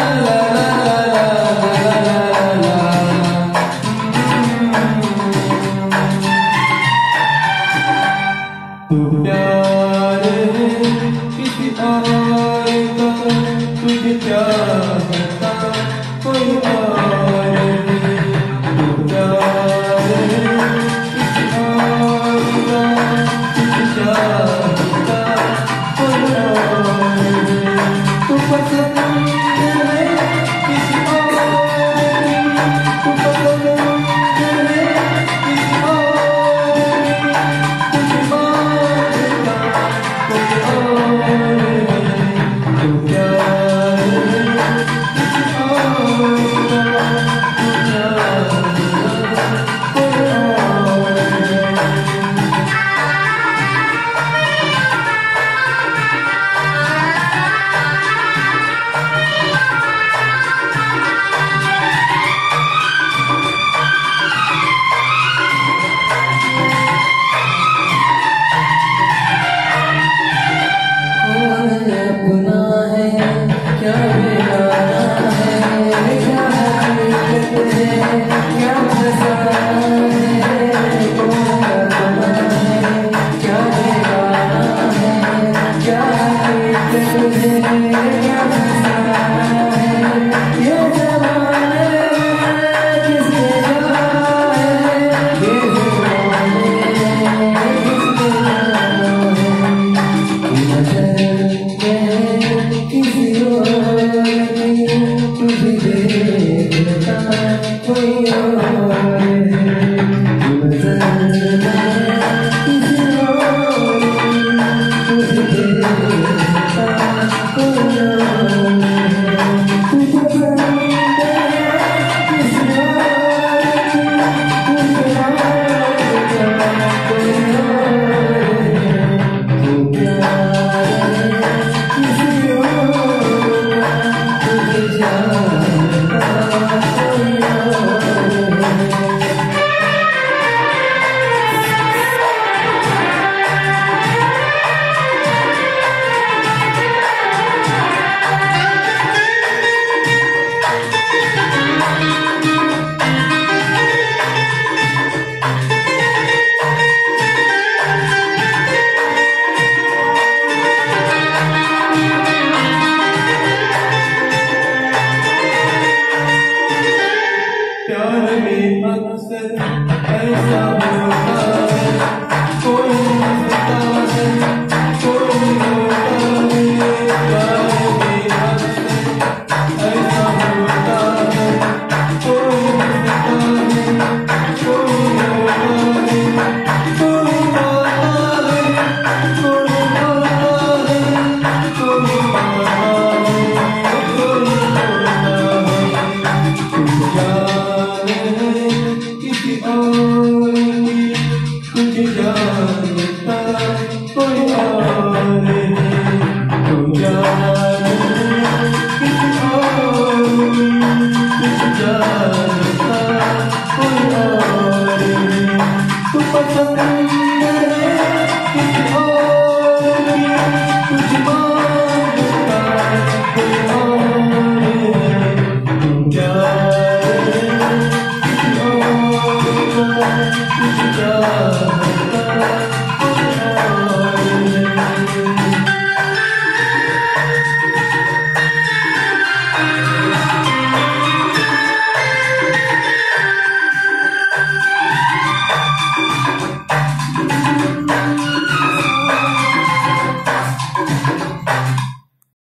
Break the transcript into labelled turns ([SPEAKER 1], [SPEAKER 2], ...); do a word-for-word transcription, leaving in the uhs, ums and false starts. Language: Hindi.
[SPEAKER 1] तू प्यार है किसी और का, तुझे चाहता कोई और नहीं। तू प्यार है किसी और का, तुझे चाहता कोई और नहीं। तू पसंद है किसी और की, तू पसंद है किसी और की, तुझे मांगता कोई और नहीं। तू प्यार है किसी और का, तू चाहता कोई और नहीं।
[SPEAKER 2] अपना है क्या बेगाना है, क्या हकीकत है क्या फसाना है। कौन अपना है क्या बेगाना है, क्या हकीकत है क्या फसाना है। ये ज़माने किसने जाना है, ये ज़माने किसने जाना है। किसी और नहीं तुझे देखता कोई और